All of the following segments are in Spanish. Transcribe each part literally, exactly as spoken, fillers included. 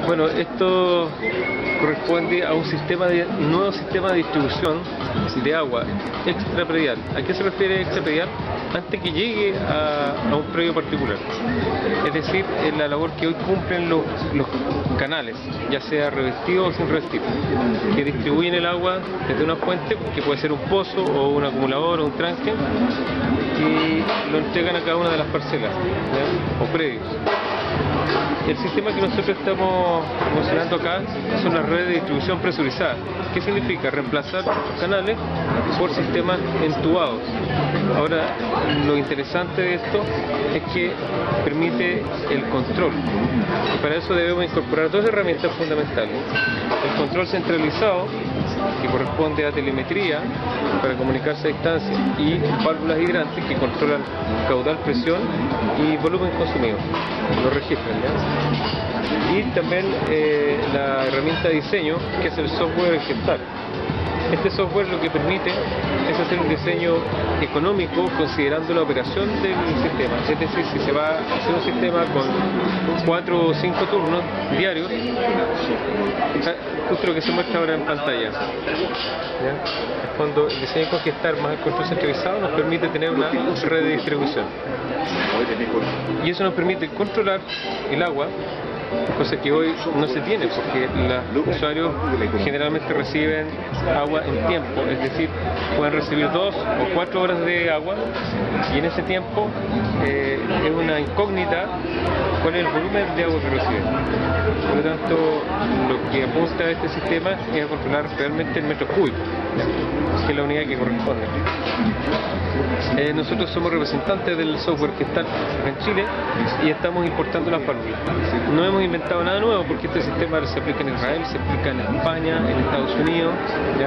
Bueno, esto corresponde a un sistema de, un nuevo sistema de distribución de agua extrapredial. ¿A qué se refiere extrapredial? Antes que llegue a, a un predio particular. Es decir, es la labor que hoy cumplen los, los canales, ya sea revestido o sin revestir, que distribuyen el agua desde una fuente, que puede ser un pozo o un acumulador o un tranque, y lo entregan a cada una de las parcelas, ¿ya? O predios. El sistema que nosotros estamos funcionando acá son las redes de distribución presurizadas. ¿Qué significa? Reemplazar los canales por sistemas entubados. Ahora, lo interesante de esto es que permite el control. Y para eso debemos incorporar dos herramientas fundamentales. El control centralizado, que corresponde a telemetría para comunicarse a distancia, y válvulas hidrantes que controlan caudal, presión y volumen consumido. Lo registran, ¿ya? Y también eh, la herramienta de diseño, que es el software gestal. Este software lo que permite es hacer un diseño económico considerando la operación del sistema. Es decir, si se va a hacer un sistema con cuatro o cinco turnos diarios, justo lo que se muestra ahora en pantalla. ¿Ya? Cuando el diseño con gestar más el control centralizado nos permite tener una red de distribución. Y eso nos permite controlar el agua, cosa que hoy no se tiene, porque los usuarios generalmente reciben agua en tiempo, es decir, pueden recibir dos o cuatro horas de agua, y en ese tiempo eh, es una incógnita cuál es el volumen de agua que reciben. Por lo tanto, lo que apunta a este sistema es a controlar realmente el metro cúbico, que es la unidad que corresponde. Eh, nosotros somos representantes del software que está en Chile y estamos importando las válvulas. No hemos inventado nada nuevo, porque este sistema se aplica en Israel, se aplica en España, en Estados Unidos, ¿ya?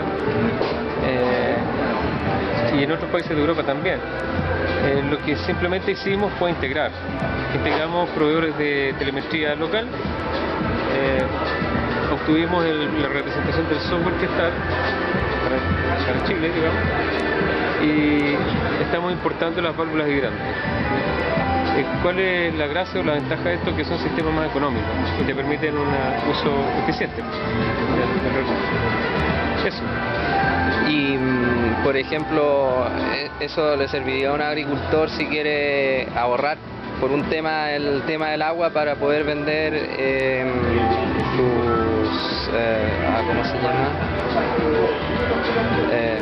Eh, y en otros países de Europa también. Eh, lo que simplemente hicimos fue integrar. Integramos proveedores de telemetría local, eh, obtuvimos el, la representación del software que está para, para Chile, digamos, y estamos importando las válvulas hidrantes. ¿Cuál es la gracia o la ventaja de esto? Que son sistemas más económicos y te permiten un uso eficiente del recurso. Eso. Y, por ejemplo, ¿eso le serviría a un agricultor si quiere ahorrar por un tema, el tema del agua, para poder vender eh, sus, eh, ¿cómo se llama? Eh,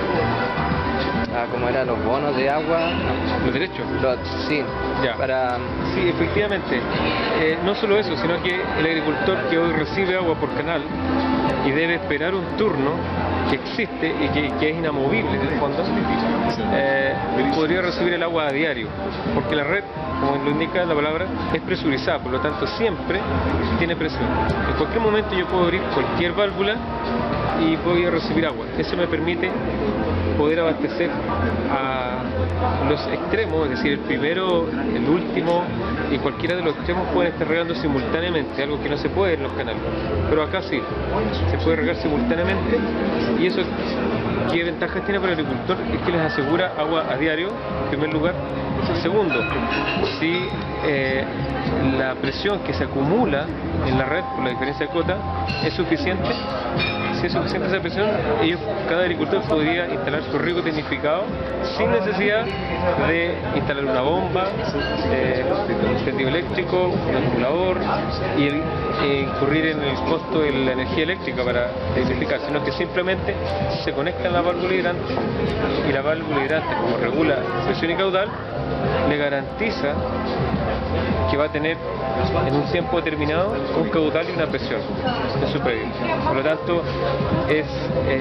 ¿Cómo era? ¿Los bonos de agua? ¿Los derechos? Los, sí, ya. Para... sí, efectivamente. Eh, no solo eso, sino que el agricultor que hoy recibe agua por canal y debe esperar un turno que existe y que, que es inamovible en el fondo, eh, podría recibir el agua a diario, porque la red, como lo indica la palabra, es presurizada, por lo tanto siempre tiene presión. En cualquier momento yo puedo abrir cualquier válvula y voy a recibir agua. Eso me permite poder abastecer a los extremos, es decir, el primero, el último y cualquiera de los extremos pueden estar regando simultáneamente, algo que no se puede en los canales, pero acá sí, se puede regar simultáneamente. Y eso, ¿qué ventajas tiene para el agricultor? Es que les asegura agua a diario, en primer lugar. Segundo, si eh, la presión que se acumula en la red por la diferencia de cota es suficiente, si es suficiente esa presión, ellos, cada agricultor podría instalar su riego tecnificado sin necesidad de instalar una bomba, eh, un tendido eléctrico, un acumulador y el, e incurrir en el costo de la energía eléctrica para tecnificar, sino que simplemente se conecta en la válvula hidrante, y la válvula hidrante, como regula presión y caudal, le garantiza que va a tener en un tiempo determinado un caudal y una presión en su predio. Por lo tanto, es, eh,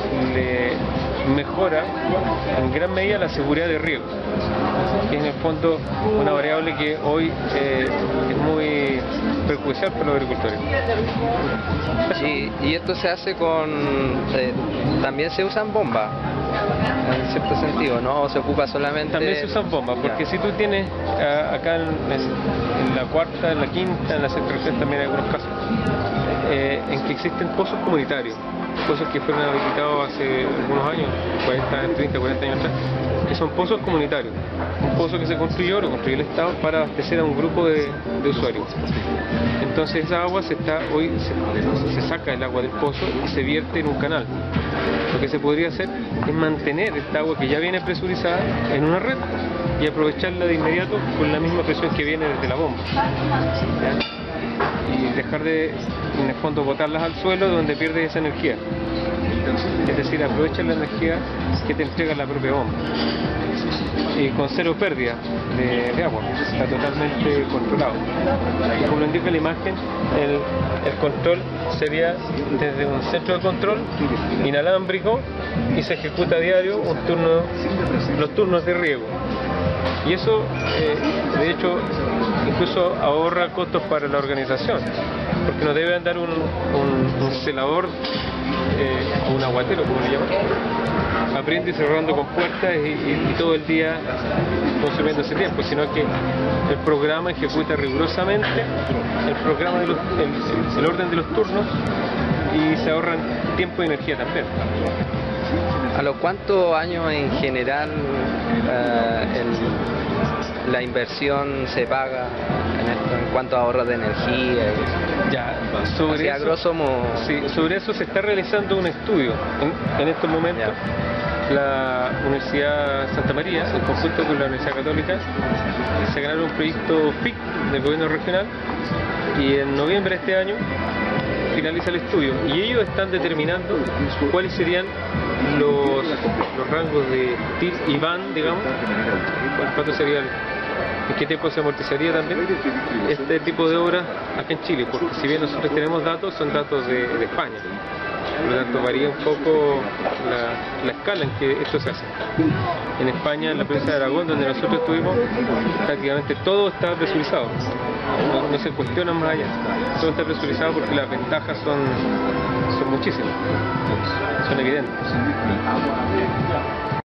le mejora en gran medida la seguridad de riego, que es en el fondo una variable que hoy eh, es muy perjudicial para los agricultores. Y, y esto se hace con... Eh, también se usan bombas, en cierto sentido, ¿no? ¿O se ocupa solamente...? También se usan bombas, porque si tú tienes uh, acá en, en la cuarta, en la quinta, en la sexta región también hay algunos casos, eh, en que existen pozos comunitarios. pozos que fueron habilitados hace algunos años, cuarenta, treinta, cuarenta años atrás, que son pozos comunitarios. Un pozo que se construyó, lo construyó el Estado para abastecer a un grupo de, de usuarios. Entonces esa agua se está, hoy se, se saca el agua del pozo y se vierte en un canal. Lo que se podría hacer es mantener esta agua que ya viene presurizada en una red y aprovecharla de inmediato con la misma presión que viene desde la bomba. ¿Ya? Y dejar de, en el fondo, botarlas al suelo donde pierdes esa energía. Es decir, aprovecha la energía que te entrega la propia bomba. Y con cero pérdida de, de agua, está totalmente controlado. Y como lo indica la imagen, el, el control sería desde un centro de control inalámbrico y se ejecuta a diario un turno, los turnos de riego. Y eso, eh, de hecho, incluso ahorra costos para la organización, porque no debe andar un, un, un celador eh, o un aguatero, como le llaman, abriendo y cerrando con puertas y, y, y todo el día consumiendo ese tiempo, sino que el programa ejecuta rigurosamente el programa de los, el, el orden de los turnos y se ahorran tiempo y energía también. ¿A los cuántos años en general eh, el, la inversión se paga en esto, en cuanto a ahorro de energía? Ya, sobre Así, a eso, grosso modo. Sí, sobre eso se está realizando un estudio en, en estos momentos. Ya. La Universidad Santa María, en conjunto con la Universidad Católica, se ganaron un proyecto F I C del gobierno regional y en noviembre de este año finaliza el estudio y ellos están determinando cuáles serían los, los rangos de T I R y V A N, digamos, cuánto sería el, en qué tiempo se amortizaría también este tipo de obras acá en Chile, porque si bien nosotros tenemos datos, son datos de, de España, por lo tanto varía un poco la, la escala en que esto se hace. En España, en la provincia de Aragón, donde nosotros estuvimos, prácticamente todo está presurizado, no, no se cuestiona más allá, todo está presurizado porque las ventajas son, son muchísimas, son evidentes.